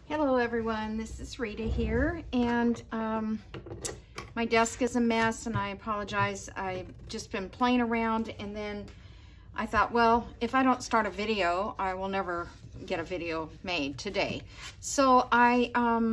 Hello everyone, this is Rita here, and my desk is a mess and I apologize. I've just been playing around, and then I thought, well, if I don't start a video, I will never get a video made today. So I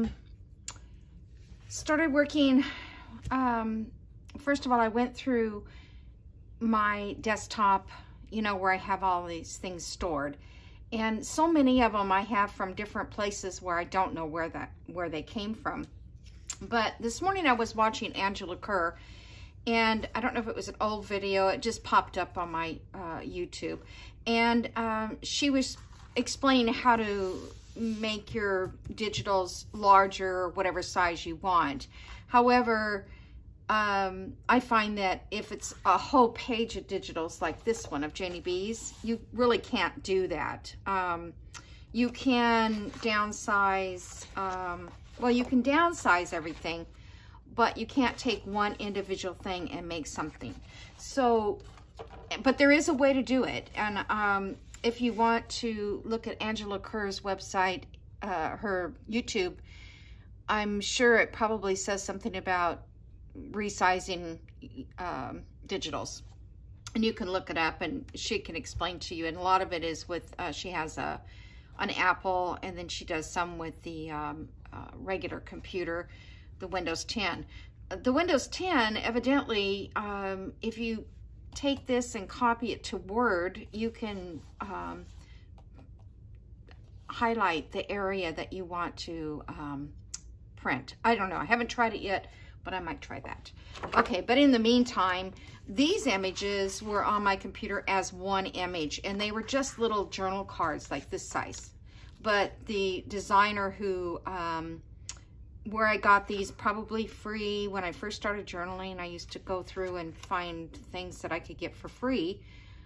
started working. First of all, I went through my desktop, you know, where I have all these things stored. And so many of them I have from different places where I don't know where they came from. But this morning I was watching Angela Kerr, and I don't know if it was an old video, it just popped up on my YouTube. And she was explaining how to make your digitals larger, whatever size you want. However, I find that if it's a whole page of digitals like this one of Janie B's, you really can't do that. You can downsize, well, you can downsize everything, but you can't take one individual thing and make something. So, but there is a way to do it. And if you want to look at Angela Kerr's website, her YouTube, I'm sure it probably says something about resizing digitals, and you can look it up and she can explain to you. And a lot of it is with she has an Apple, and then she does some with the regular computer, the Windows 10. The Windows 10, evidently, if you take this and copy it to Word, you can highlight the area that you want to print. I don't know, I haven't tried it yet, but I might try that. Okay, but in the meantime, these images were on my computer as one image, and they were just little journal cards like this size. But the designer who, where I got these probably free when I first started journaling, I used to go through and find things that I could get for free,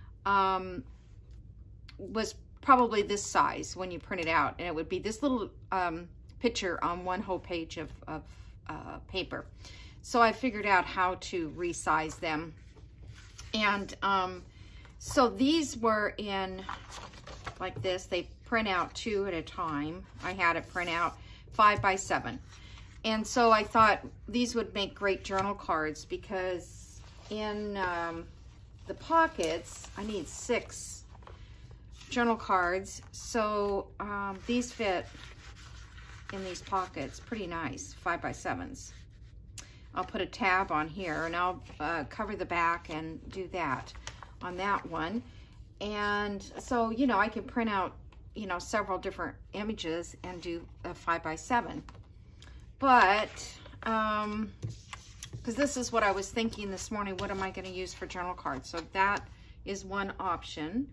was probably this size when you print it out. And it would be this little picture on one whole page of paper. So I figured out how to resize them. And so these were in like this. They print out 2 at a time. I had it print out 5 by 7. And so I thought these would make great journal cards, because in the pockets, I need 6 journal cards. So these fit in these pockets pretty nice, 5 by 7s. I'll put a tab on here, and I'll cover the back and do that on that one. And so, you know, I can print out, you know, several different images and do a 5 by 7. But because this is what I was thinking this morning, what am I going to use for journal cards? So that is one option.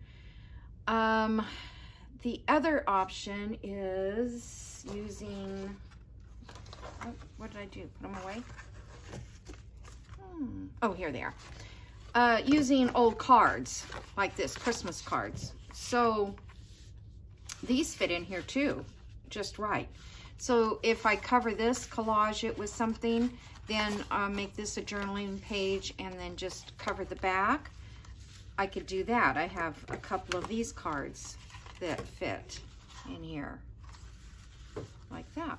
The other option is using, oh, what did I do? Put them away? Oh, here they are. Using old cards like this, Christmas cards. So these fit in here too, just right. So if I cover this, collage it with something, then make this a journaling page and then just cover the back, I could do that. I have a couple of these cards that fit in here like that.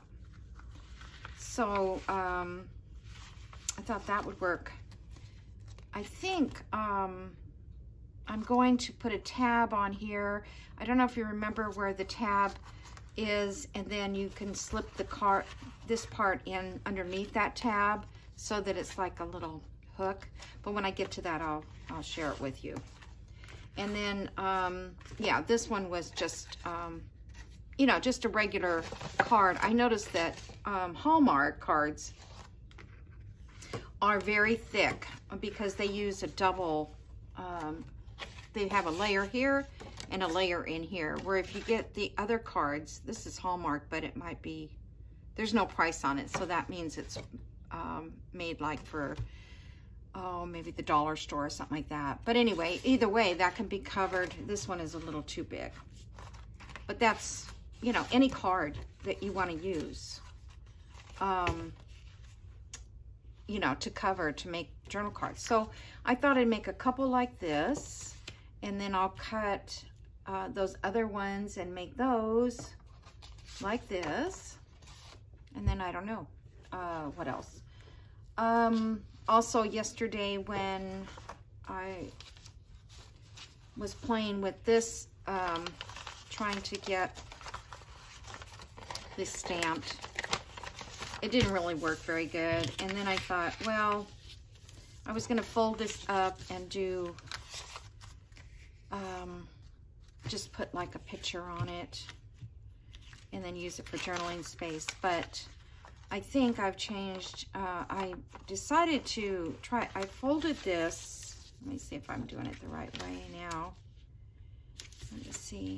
So I thought that would work. I think I'm going to put a tab on here. I don't know if you remember where the tab is, and then you can slip the this part in underneath that tab so that it's like a little hook. But when I get to that, I'll share it with you. And then, yeah, this one was just, you know, just a regular card. I noticed that Hallmark cards are very thick because they use a double, they have a layer here and a layer in here, where if you get the other cards, this is Hallmark, but it might be, there's no price on it, so that means it's made like for, oh, maybe the dollar store or something like that. But anyway, either way, that can be covered. This one is a little too big. But that's, you know, any card that you want to use, you know, to cover, to make journal cards. So I thought I'd make a couple like this, and then I'll cut those other ones and make those like this. And then I don't know, what else? Also yesterday when I was playing with this, trying to get this stamped, it didn't really work very good. And then I thought, well, I was gonna fold this up and do, just put like a picture on it and then use it for journaling space. But I think I've changed, I decided to try, I folded this. Let me see if I'm doing it the right way now. Let me see.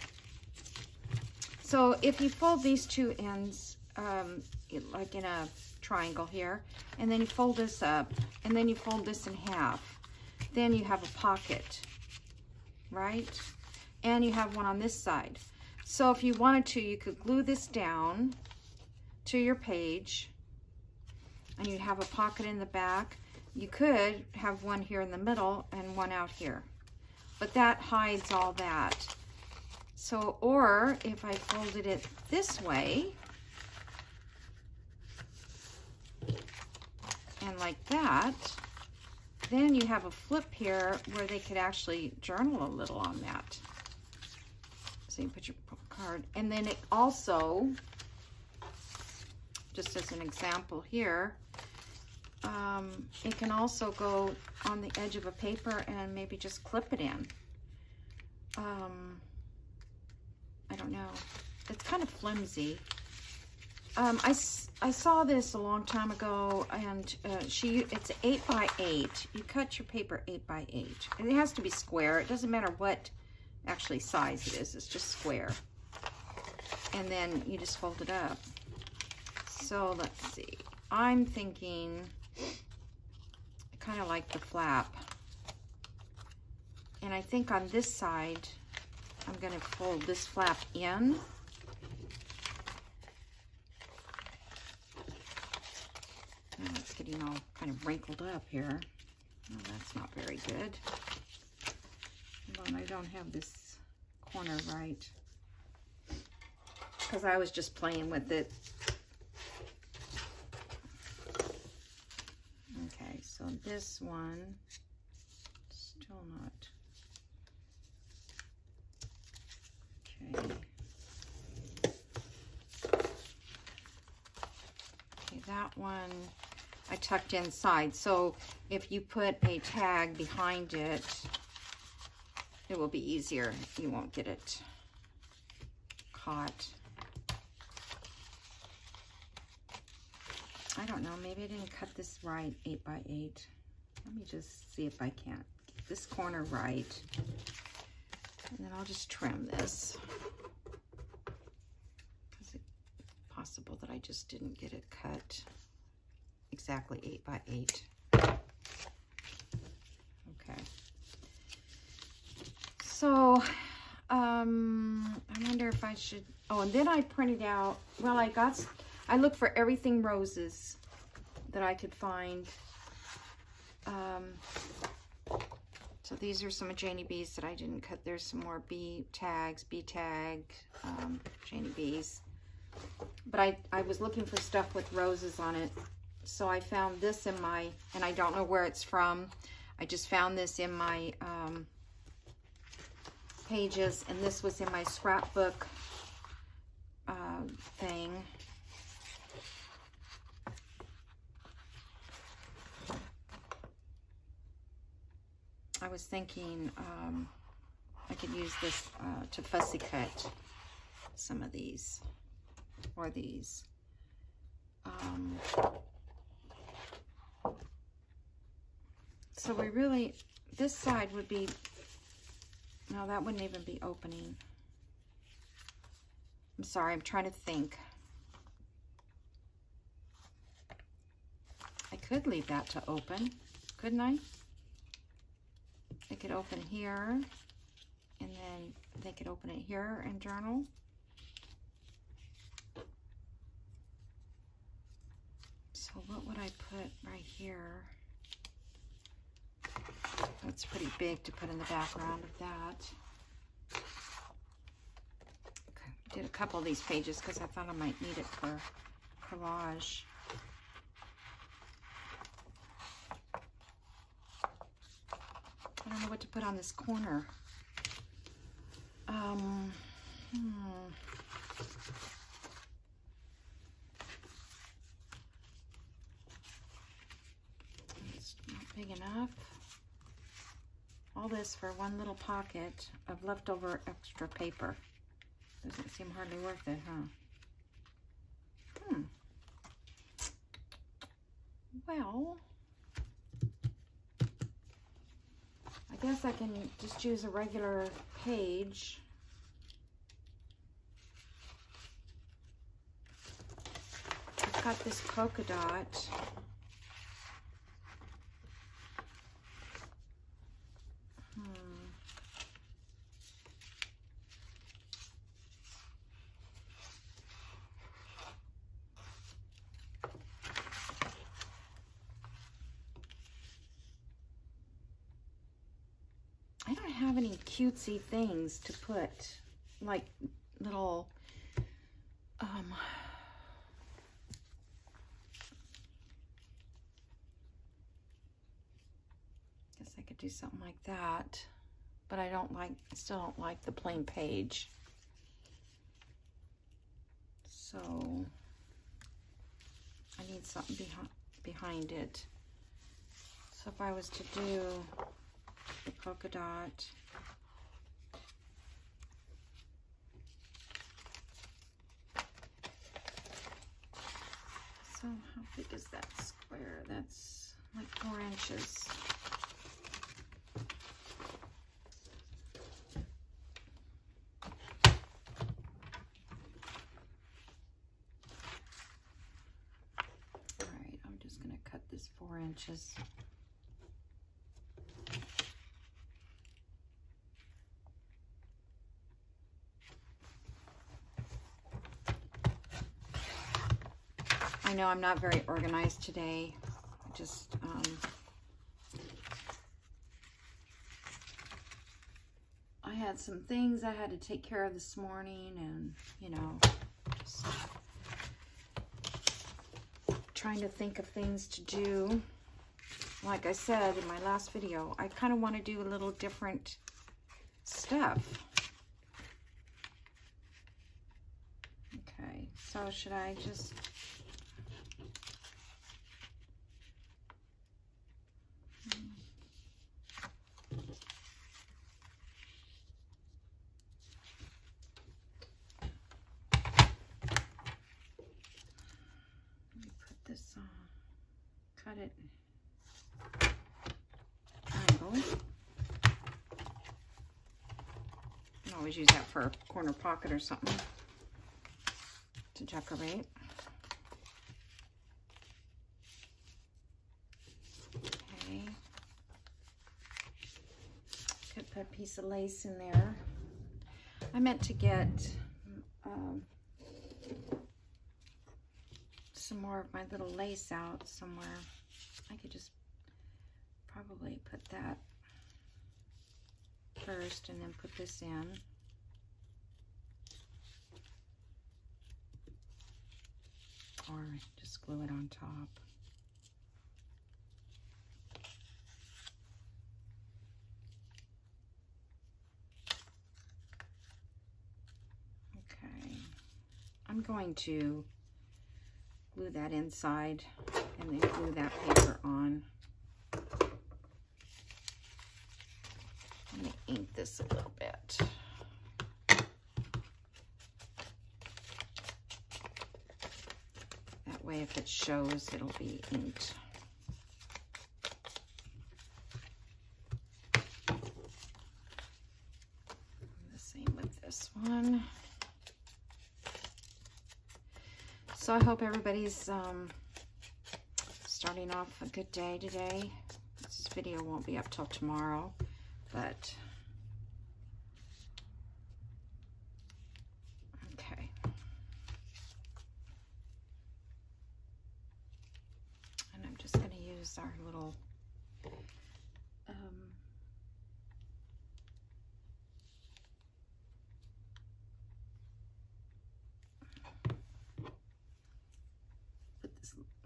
So if you fold these two ends, like in a triangle here, and then you fold this up, and then you fold this in half, then you have a pocket, right? And you have one on this side. So if you wanted to, you could glue this down to your page, and you'd have a pocket in the back. You could have one here in the middle and one out here, but that hides all that. So, or if I folded it this way, and like that, then you have a flip here where they could actually journal a little on that. So you put your card, and then it also, just as an example here, it can also go on the edge of a paper and maybe just clip it in. I don't know. It's kind of flimsy. I saw this a long time ago, and it's 8 by 8. You cut your paper 8 by 8. It has to be square. It doesn't matter what actually size it is. It's just square. And then you just fold it up. So let's see. I'm thinking kind of like the flap. And I think on this side, I'm going to fold this flap in. Now it's getting all kind of wrinkled up here. Oh, that's not very good. Hold on, I don't have this corner right, because I was just playing with it. Okay, so this one, still not. Okay. Okay, that one I tucked inside. So if you put a tag behind it, it will be easier. You won't get it caught. I don't know, maybe I didn't cut this right, 8 by 8. Let me just see if I can't get this corner right. And then I'll just trim this, because it's possible that I just didn't get it cut exactly 8 by 8. Okay. So, I wonder if I should, oh, and then I printed out, well, I looked for everything roses that I could find. So these are some of Janie B's that I didn't cut. There's some more B tag, Janie B's. But I was looking for stuff with roses on it. So I found this in my, and I don't know where it's from. I just found this in my pages, and this was in my scrapbook thing. I was thinking I could use this to fussy cut some of these, or these. So we really, this side would be, no, that wouldn't even be opening. I'm sorry, I'm trying to think. I could leave that to open, couldn't I? They could open here, and then they could open it here and journal. So what would I put right here? That's pretty big to put in the background of that. Okay, did a couple of these pages because I thought I might need it for collage. I don't know what to put on this corner. It's not big enough. All this for one little pocket of leftover extra paper. Doesn't seem hardly worth it, huh? Well, I guess I can just use a regular page. I've got this polka dot. I don't have any cutesy things to put, like little, guess I could do something like that, but I still don't like the plain page. So I need something behind it. So if I was to do the polka dot, so how big is that square? That's like 4 inches. All right, I'm just going to cut this 4 inches. I know I'm not very organized today. I just, I had some things I had to take care of this morning, and, you know, just trying to think of things to do. Like I said in my last video, I kind of want to do a little different stuff. Okay, so should I just... cut it triangle. You can always use that for a corner pocket or something to decorate. Okay. Could put a piece of lace in there. I meant to get some more of my little lace out somewhere. I could just probably put that first and then put this in. Or just glue it on top. Okay. I'm going to glue that inside and then glue that paper on. Let me ink this a little bit. That way if it shows, it'll be inked. The same with this one. So I hope everybody's starting off a good day today. This video won't be up till tomorrow, but okay. And I'm just going to use our little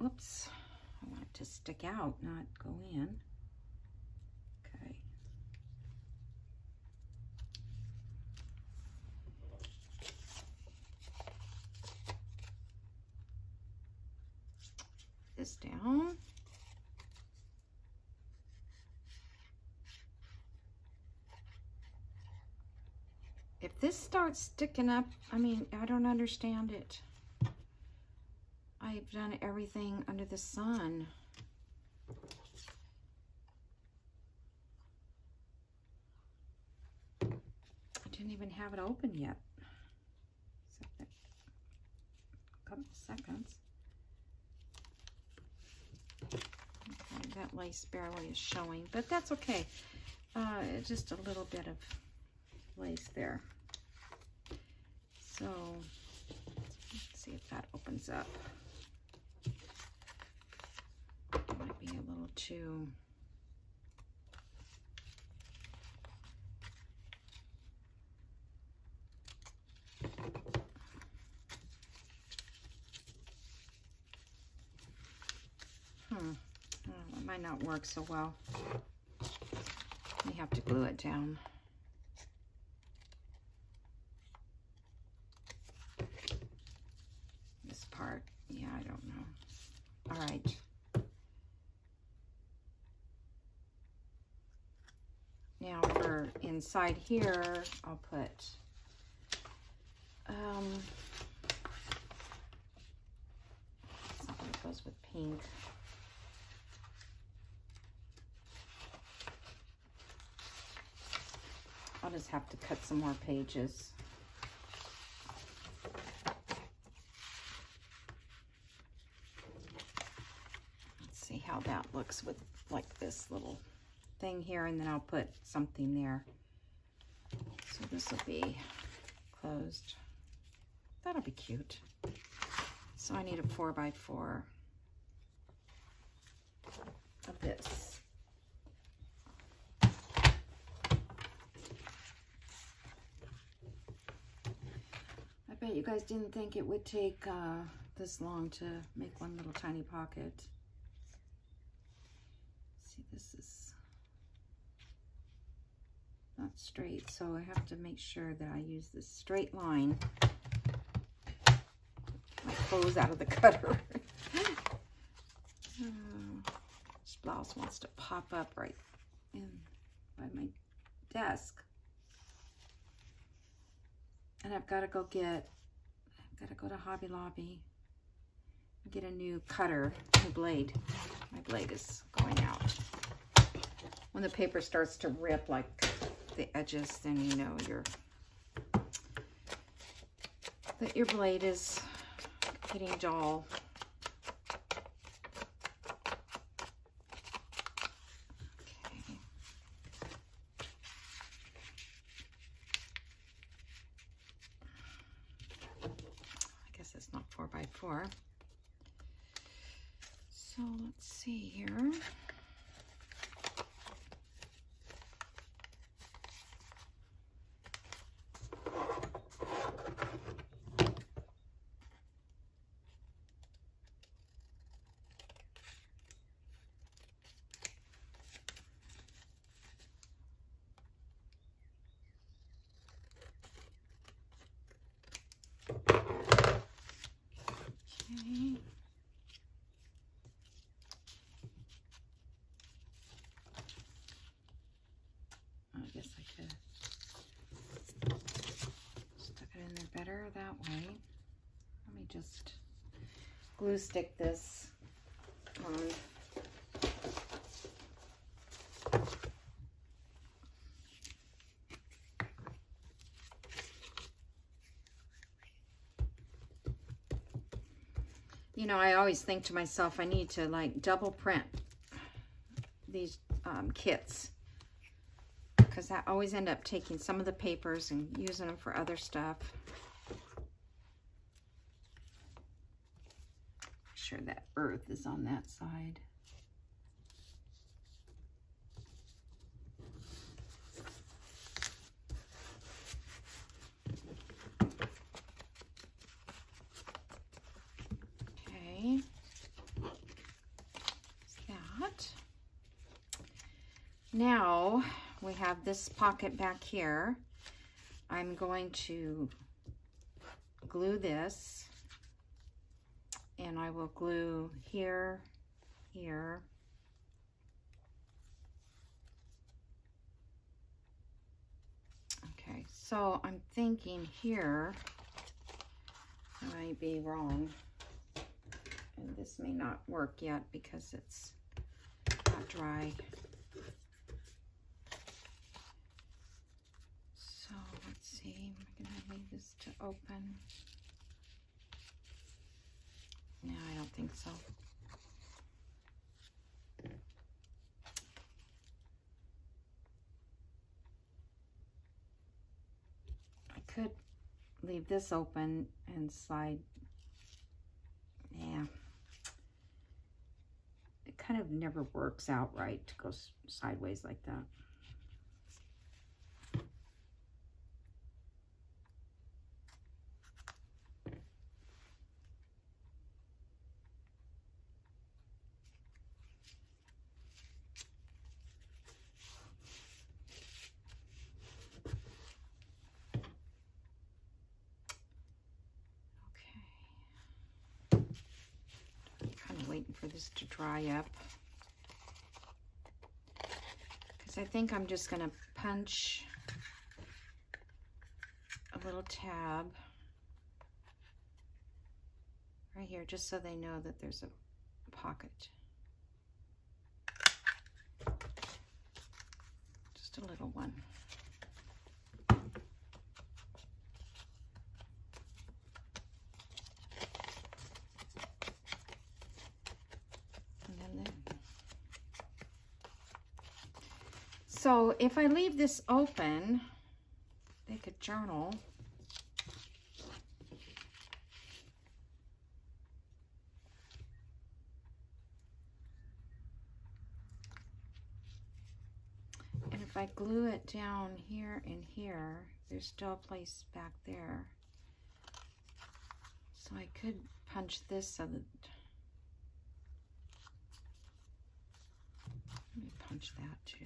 Whoops, I want it to stick out, not go in. Okay. This down. If this starts sticking up, I mean, I don't understand it. I've done everything under the sun. I didn't even have it open yet. A couple seconds. Okay, that lace barely is showing, but that's okay. Just a little bit of lace there. So let's see if that opens up. It might be a little too. Oh, it might not work so well. We have to glue it down. This part, yeah, I don't know. All right. Now for inside here, I'll put something that goes with pink. I'll just have to cut some more pages. Let's see how that looks with like this little thing here, and then I'll put something there. So this will be closed. That'll be cute. So I need a 4x4 of this. I bet you guys didn't think it would take this long to make one little tiny pocket. See, this is not straight, so I have to make sure that I use this straight line. My clothes out of the cutter. This blouse wants to pop up right in by my desk. And I've got to go to Hobby Lobby and get a new cutter, new blade. My blade is going out. When the paper starts to rip like the edges, then you know that your blade is getting dull. Okay. I guess it's not 4x4. So let's see here. Okay. I guess I could stuck it in there better that way. Let me just glue stick this on. You know, I always think to myself, I need to like double print these kits, because I always end up taking some of the papers and using them for other stuff. Make sure that earth is on that side. Okay. now we have this pocket back here. I'm going to glue this, and I will glue here, here. Okay, so I'm thinking here, I might be wrong, and this may not work yet because it's not dry. So let's see, I'm gonna leave this to open. No, I don't think so. I could leave this open and slide. Yeah. It kind of never works out right to go sideways like that. Waiting for this to dry up, because I think I'm just going to punch a little tab right here just so they know that there's a pocket. Just a little one. So if I leave this open, they could journal. And if I glue it down here and here, there's still a place back there. So I could punch this so that, let me punch that too.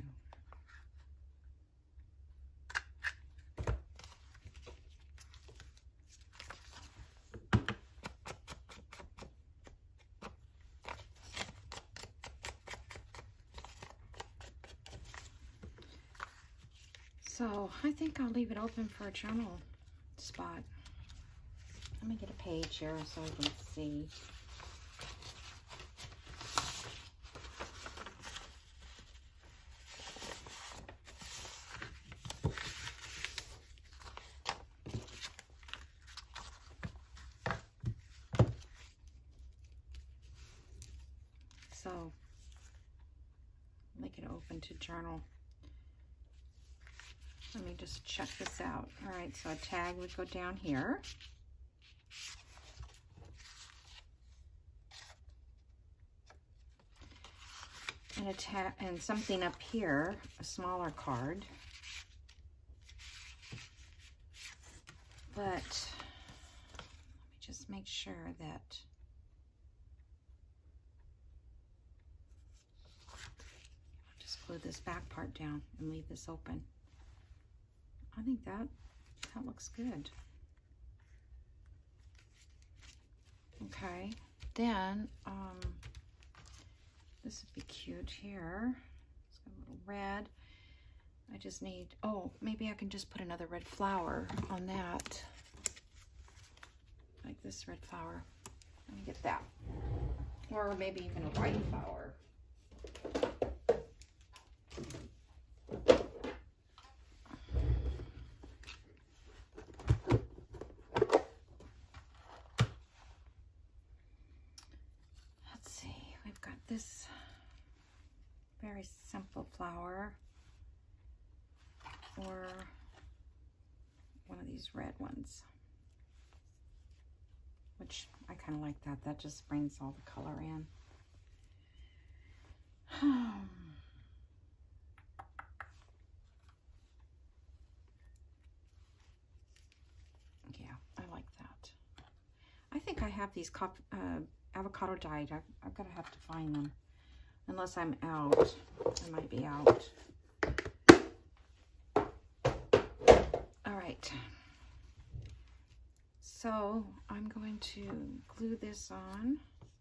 So I think I'll leave it open for a journal spot. Let me get a page here so I can see. So make it open to journal. Let me just check this out. All right, so a tag would go down here. And a tag and something up here, a smaller card. But let me just make sure that I'll just glue this back part down and leave this open. I think that looks good. Okay, then this would be cute here. It's got a little red. I just need, oh, maybe I can just put another red flower on that. Like this red flower. Let me get that. Or maybe even a white flower. This very simple flower, or one of these red ones, which I kind of like that. That just brings all the color in. Yeah, I like that. I think I have these avocado dyed. I'm gonna have to find them, unless I'm out. I might be out. right. So I'm going to glue this on.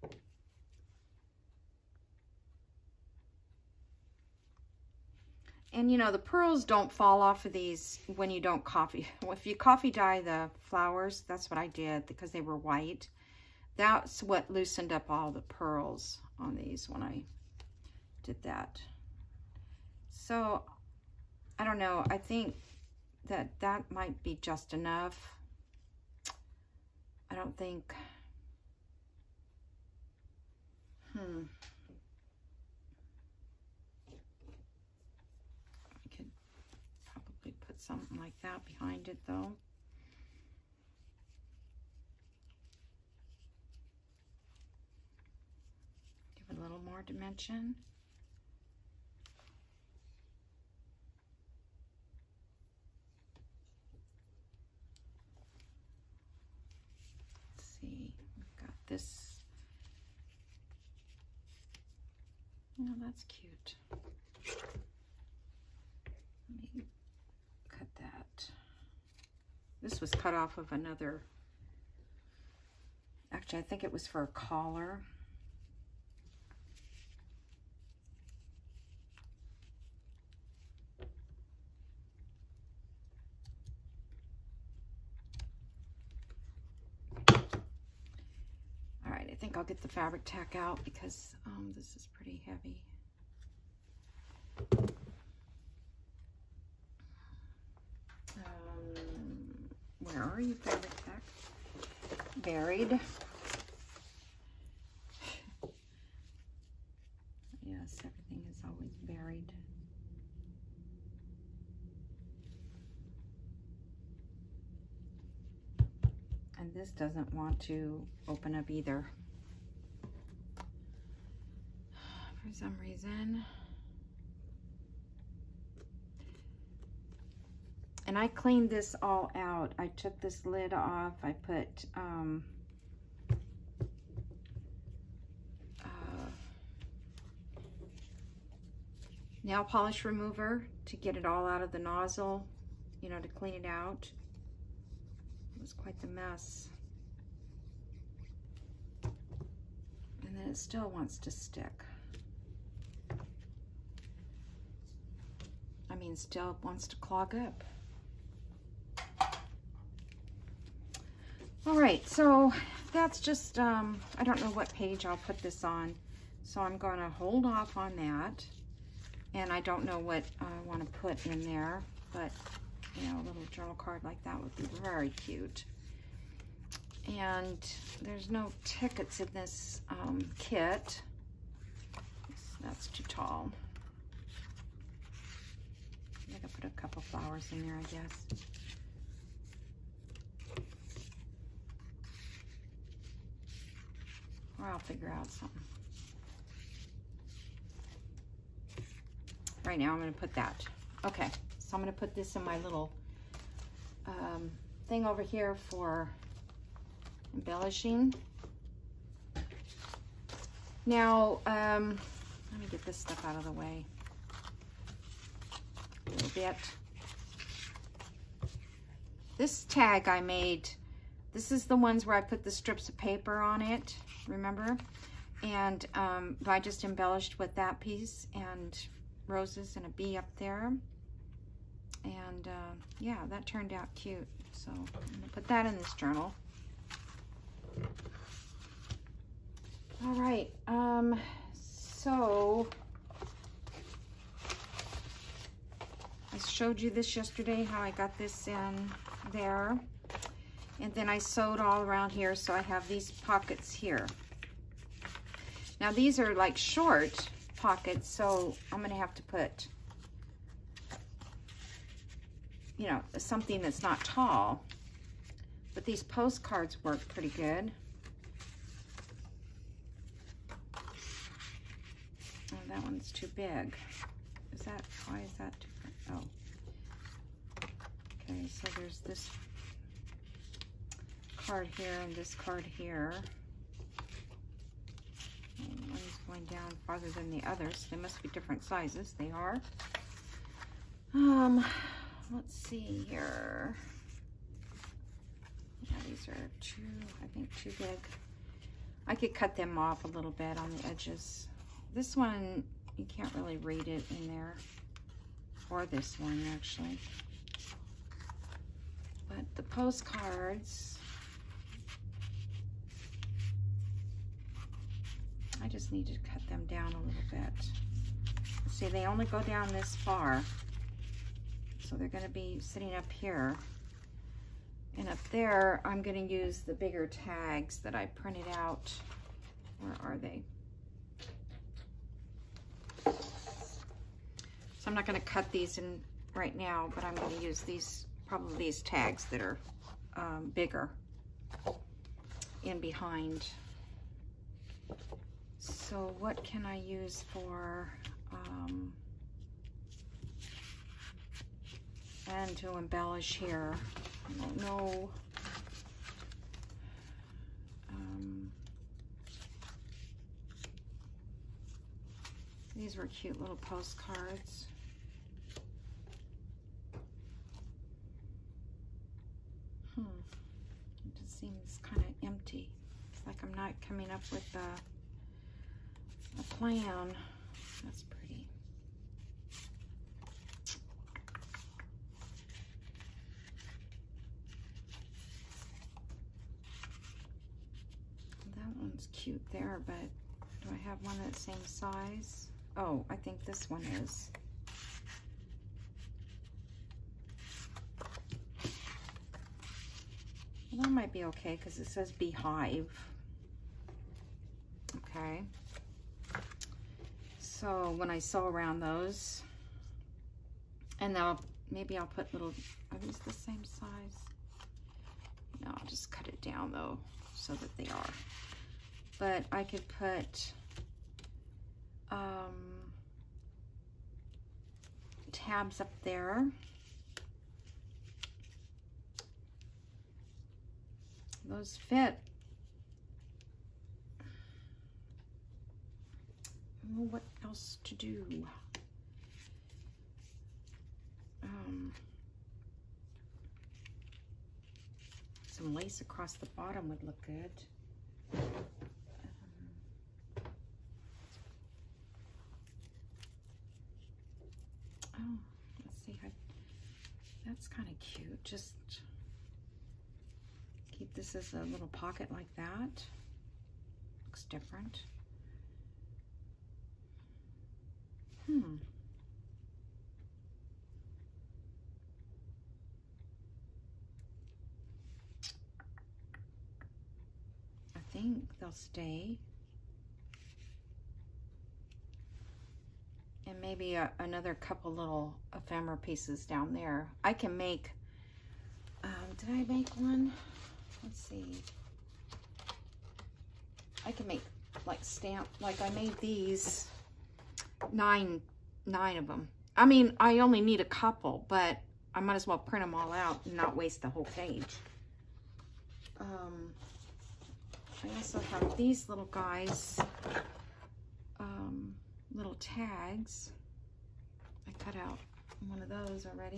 And you know, the pearls don't fall off of these when you don't coffee. If you coffee dye the flowers, that's what I did because they were white. That's what loosened up all the pearls on these when I did that. So, I don't know. I think that that might be just enough. I don't think... I could probably put something like that behind it, though. Give it a little more dimension. We've got this. Oh, that's cute. Let me cut that. This was cut off of another. Actually, I think it was for a collar. I think I'll get the fabric tack out because this is pretty heavy. Where are you, fabric tack? Buried. Yes, everything is always buried. And this doesn't want to open up either. For some reason. And I cleaned this all out. I took this lid off. I put nail polish remover to get it all out of the nozzle, you know, to clean it out. It was quite the mess. And then it still wants to stick. I mean, still wants to clog up. All right, so that's just, I don't know what page I'll put this on. So I'm going to hold off on that. And I don't know what I want to put in there, but, you know, a little journal card like that would be very cute. And there's no tickets in this kit. That's too tall. I could put a couple flowers in there, I guess. Or I'll figure out something. Right now I'm going to put that. Okay, so I'm going to put this in my little thing over here for embellishing. Now, let me get this stuff out of the way a little bit. This tag I made, this is the ones where I put the strips of paper on it, remember? And I just embellished with that piece and roses and a bee up there. And yeah, that turned out cute. So I'm gonna put that in this journal. All right, so I showed you this yesterday, how I got this in there. And then I sewed all around here, so I have these pockets here. Now these are like short pockets, so I'm gonna have to put, you know, something that's not tall. But these postcards work pretty good. Oh, that one's too big. Is that, why is that different? Oh. Okay, so there's this card here and this card here. And one's going down farther than the others. They must be different sizes. They are. Let's see here. these are I think too big. I could cut them off a little bit on the edges. This one, you can't really read it in there. Or this one, actually. But the postcards, I just need to cut them down a little bit. See, they only go down this far. So they're going to be sitting up here. And up there, I'm going to use the bigger tags that I printed out. Where are they? So I'm not going to cut these in right now, but I'm going to use these, probably these tags that are bigger in behind. So what can I use for, and to embellish here? I don't know. These were cute little postcards. It just seems kind of empty. It's like I'm not coming up with a plan. That's pretty. That one's cute there, but do I have one that's same size? Oh, I think this one is. Well, that might be okay because it says Beehive. Okay. So when I sew around those, and then maybe I'll put little, are these the same size? No, I'll just cut it down though, so that they are. But I could put tabs up there. Those fit. Well, what else to do? Some lace across the bottom would look good. Oh, let's see. That's kind of cute. Just keep this as a little pocket like that. Looks different. I think they'll stay. And maybe another couple little ephemera pieces down there. I can make, did I make one? Let's see. I can make like stamp, like I made these, nine of them. I mean, I only need a couple, but I might as well print them all out and not waste the whole page. I also have these little guys, little tags. I cut out one of those already.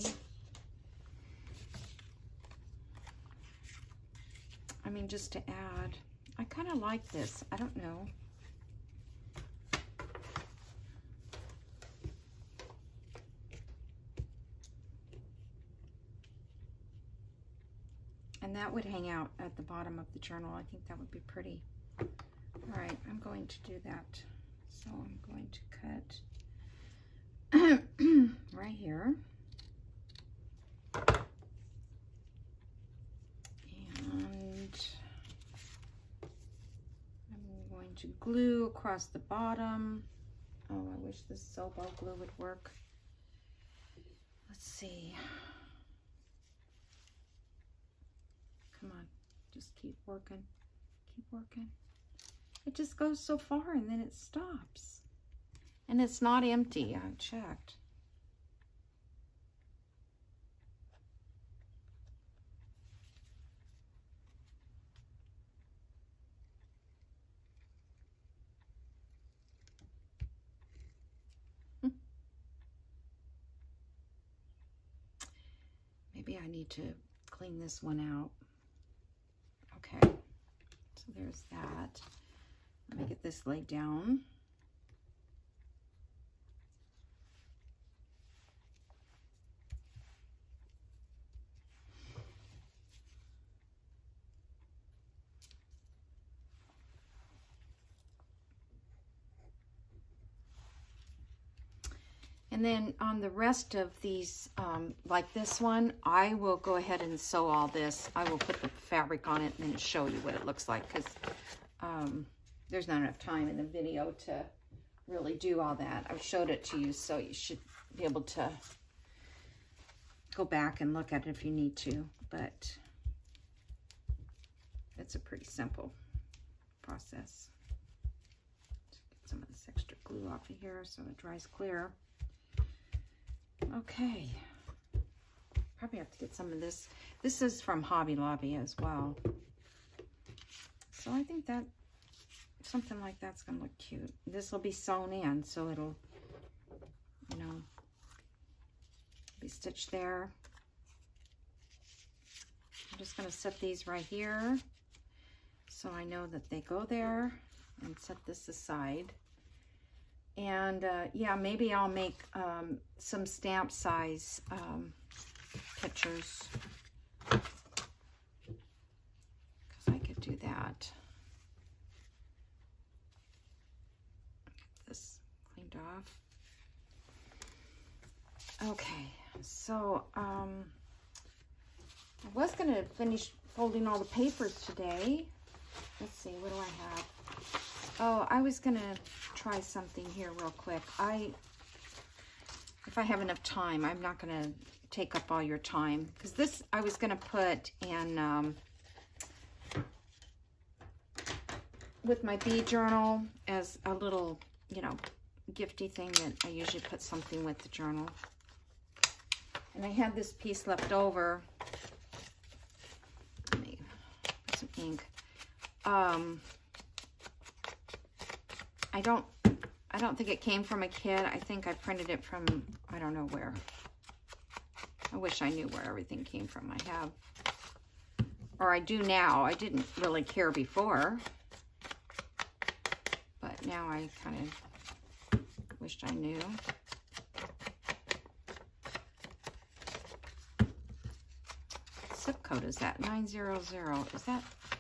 I mean, just to add. I kind of like this. I don't know. And that would hang out at the bottom of the journal. I think that would be pretty. All right, I'm going to do that. So I'm going to cut right here. And I'm going to glue across the bottom. Oh, I wish this Zobo glue would work. Let's see. Come on, just keep working, keep working. It just goes so far and then it stops. And it's not empty, I checked. Maybe I need to clean this one out. So there's that. Let me get this laid down. And then on the rest of these, like this one, I will go ahead and sew all this. I will put the fabric on it and then show you what it looks like, because there's not enough time in the video to really do all that. I showed it to you, so you should be able to go back and look at it if you need to, but it's a pretty simple process. Get some of this extra glue off of here so it dries clear. Okay, probably have to get some of this. This is from Hobby Lobby as well. So I think that something like that's gonna look cute. This will be sewn in, so it'll, you know, be stitched there. I'm just gonna set these right here so I know that they go there, and set this aside. And yeah, maybe I'll make some stamp size pictures, because I could do that. Get this cleaned off. Okay, so I was going to finish folding all the papers today. Let's see, what do I have? Oh, I was gonna try something here real quick. If I have enough time, I'm not gonna take up all your time, because this I was gonna put in with my bead journal as a little, you know, gifty thing that I usually put something with the journal. And I had this piece left over. Let me put some ink. I don't think it came from a kit. I think I printed it from, I don't know where. I wish I knew where everything came from. I have, or I do now. I didn't really care before, but now I kind of wished I knew. What zip code is that? 900. Is that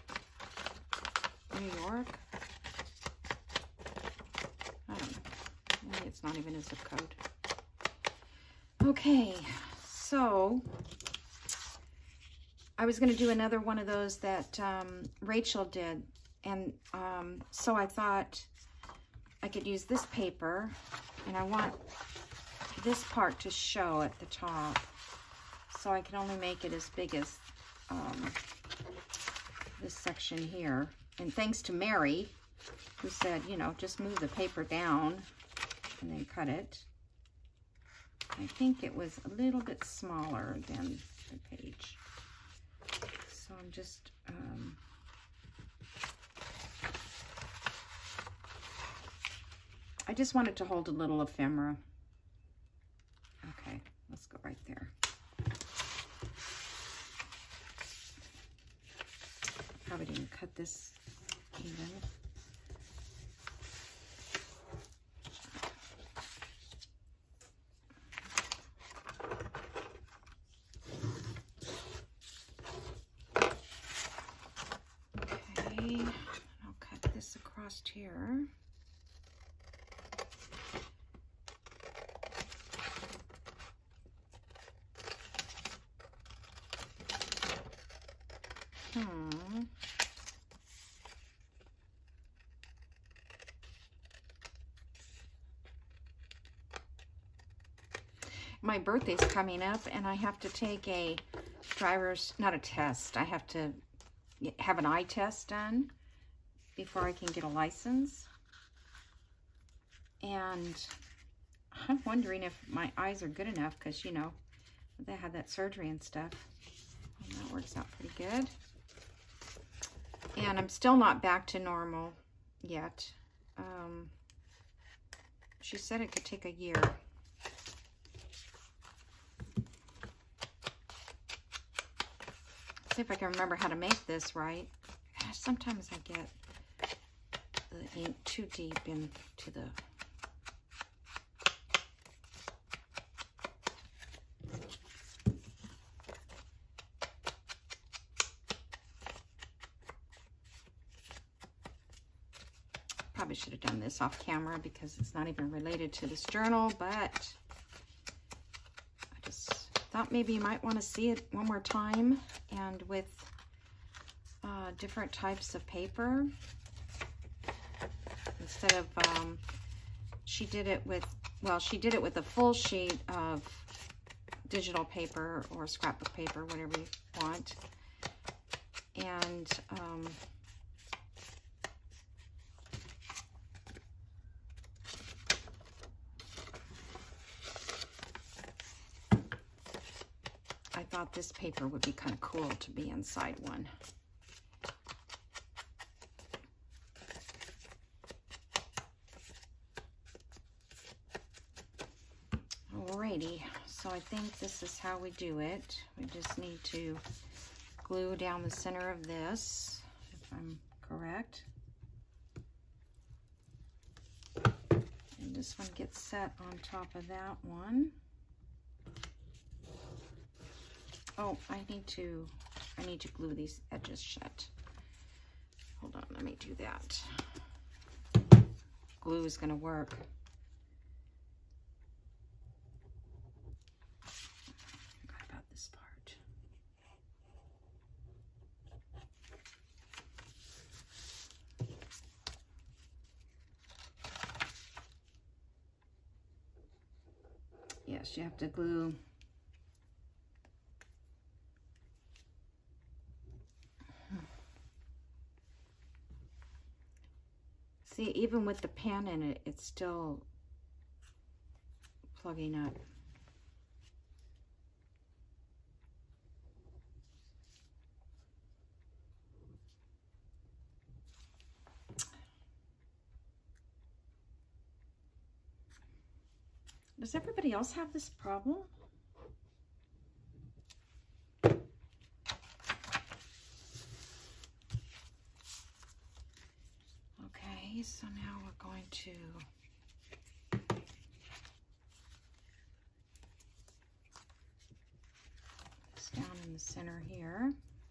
New York? It's not even a zip code. Okay, so I was going to do another one of those that Rachel did, and so I thought I could use this paper, and I want this part to show at the top, so I can only make it as big as this section here. And thanks to Mary, who said, you know, just move the paper down and then cut it. I think it was a little bit smaller than the page. So I'm just, I just wanted to hold a little ephemera. Okay, let's go right there. Probably didn't cut this even. I'll cut this across here. My birthday's coming up, and I have to take a driver's, not a test, I have to have an eye test done before I can get a license. And I'm wondering if my eyes are good enough, because, you know, they had that surgery and stuff. And that works out pretty good. And I'm still not back to normal yet. She said it could take a year. See if I can remember how to make this right. sometimes I get the ink too deep into the... Probably should have done this off camera because it's not even related to this journal, but I just thought maybe you might want to see it one more time, and with different types of paper. Instead of, she did it with a full sheet of digital paper or scrapbook paper, whatever you want. And I thought this paper would be kind of cool to be inside one. Alrighty, so I think this is how we do it. We just need to glue down the center of this, if I'm correct. And this one gets set on top of that one. Oh, I need to glue these edges shut. Hold on, let me do that. Glue is gonna work. Forgot about this part. Yes, you have to glue. See, even with the pen in it, it's still plugging up. Does everybody else have this problem? Okay, so now we're going to this down in the center here.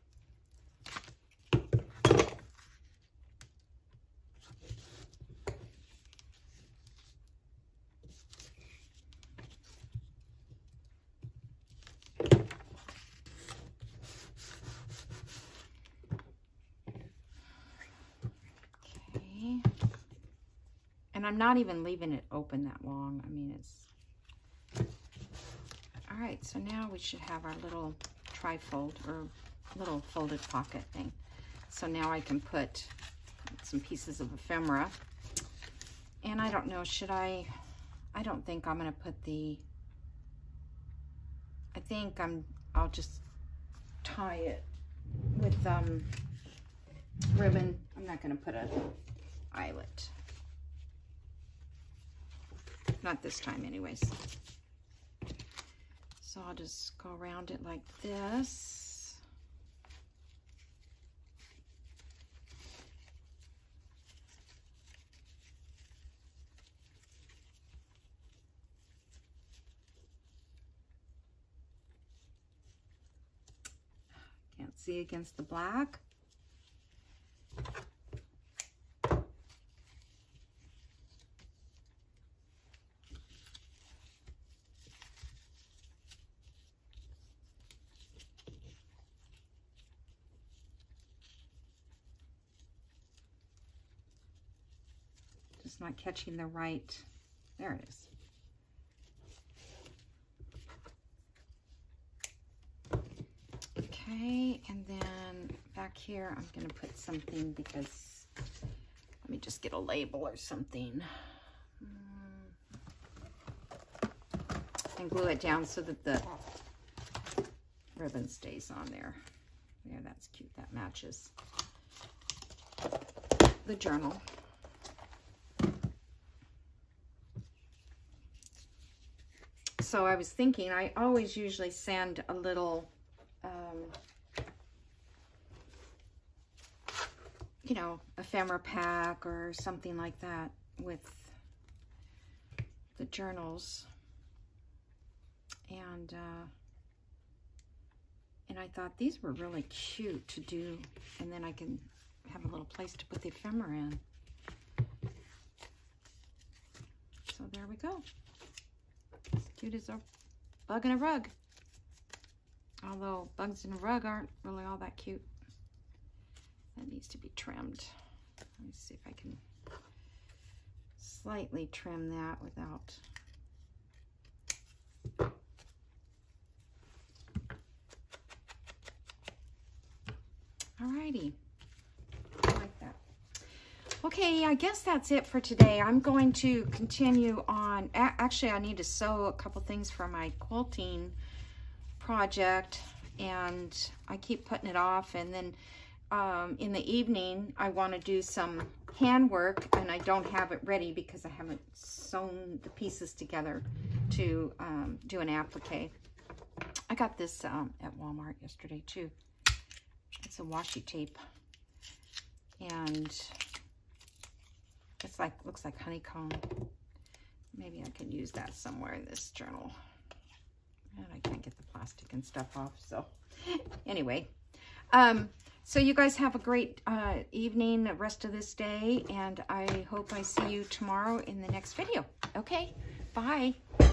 And I'm not even leaving it open that long. I mean, it's... All right, so now we should have our little trifold or little folded pocket thing. So now I can put some pieces of ephemera. And I don't know, should I don't think I'm gonna put the, I think I'll just tie it with ribbon. I'm not gonna put a eyelet. Not this time anyways. So I'll just go around it like this. Can't see against the black. Just not catching the right, there it is. Okay, and then back here, I'm gonna put something because, let me just get a label or something. And glue it down so that the ribbon stays on there. Yeah, that's cute, that matches the journal. So I was thinking, I always usually send a little you know, ephemera pack or something like that with the journals. And I thought these were really cute to do, and then I can have a little place to put the ephemera in. So there we go. As cute as a bug in a rug. Although bugs in a rug aren't really all that cute. That needs to be trimmed. Let me see if I can slightly trim that without... Alrighty, I like that. Okay, I guess that's it for today. I'm going to continue on. Actually, I need to sew a couple things for my quilting project, and I keep putting it off. And then in the evening, I want to do some handwork, and I don't have it ready because I haven't sewn the pieces together to do an applique. I got this at Walmart yesterday too. It's a washi tape, and it's like, looks like honeycomb. Maybe I can use that somewhere in this journal. And I can't get the plastic and stuff off, so anyway. So you guys have a great evening, the rest of this day, and I hope I see you tomorrow in the next video. Okay, bye.